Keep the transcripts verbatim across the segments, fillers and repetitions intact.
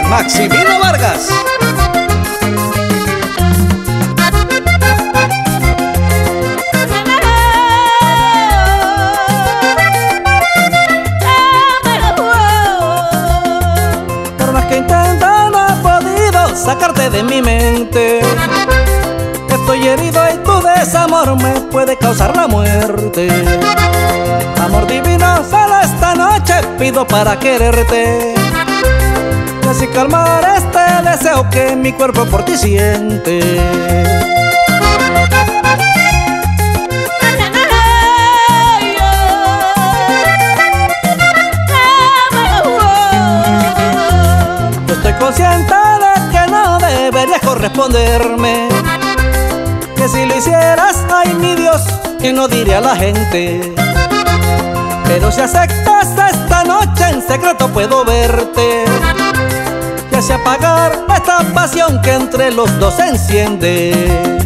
Maximino Vargas. Por más que intento no he podido sacarte de mi mente. Estoy herido y tu desamor me puede causar la muerte. Amor divino, solo esta noche pido para quererte y así calmar este deseo que mi cuerpo por ti siente. Yo estoy consciente de que no deberías corresponderme, que si lo hicieras, ay mi Dios, que no diría a la gente. Pero si aceptas esta noche en secreto puedo verte y así apagar esta pasión que entre los dos se enciende.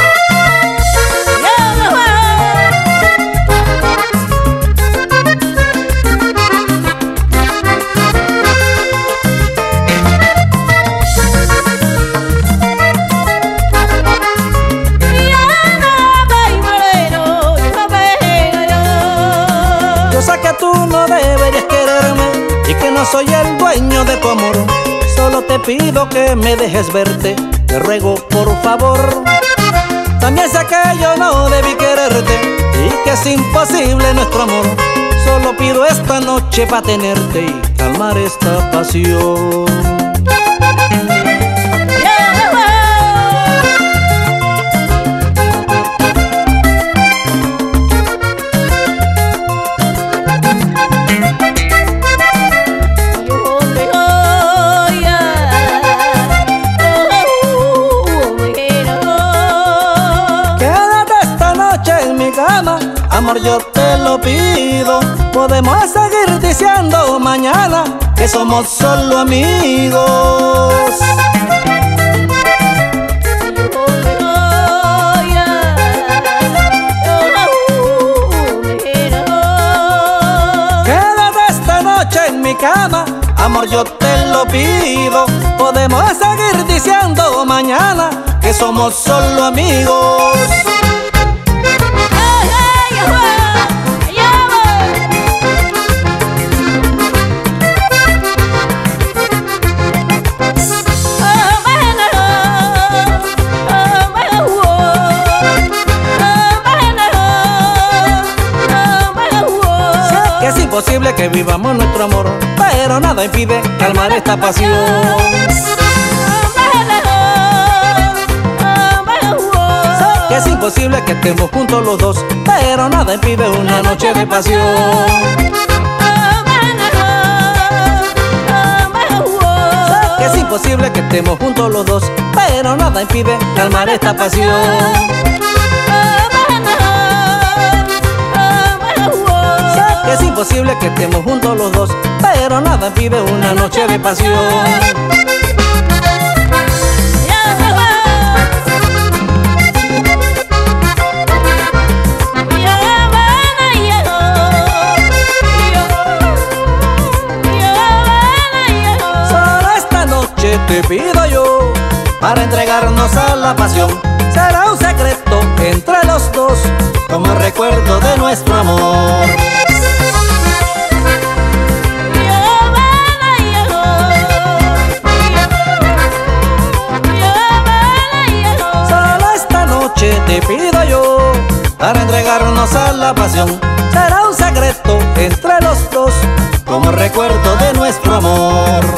Yo sé que tú no deberías quererme y que no soy el dueño de tu amor. Solo te pido que me dejes verte, te ruego por favor. También sé que yo no debí quererte y que es imposible nuestro amor. Solo pido esta noche para tenerte y calmar esta pasión. Amor, yo te lo pido. Podemos seguir diciendo mañana que somos solo amigos. Quédate esta noche en mi cama. Amor, yo te lo pido. Podemos seguir diciendo mañana que somos solo amigos. Es imposible que vivamos nuestro amor, pero nada impide calmar esta pasión. Sé que es imposible que estemos juntos los dos, pero nada impide una noche de pasión. Sé que es imposible que estemos juntos los dos, pero nada impide calmar esta pasión. Es imposible que estemos juntos los dos, pero nada impide una noche de pasión. Solo esta noche te pido yo para entregarnos a la pasión. Será un secreto entre los dos, como el recuerdo de nuestro amor. Te pido yo para entregarnos a la pasión. Será un secreto entre los dos, como recuerdo de nuestro amor.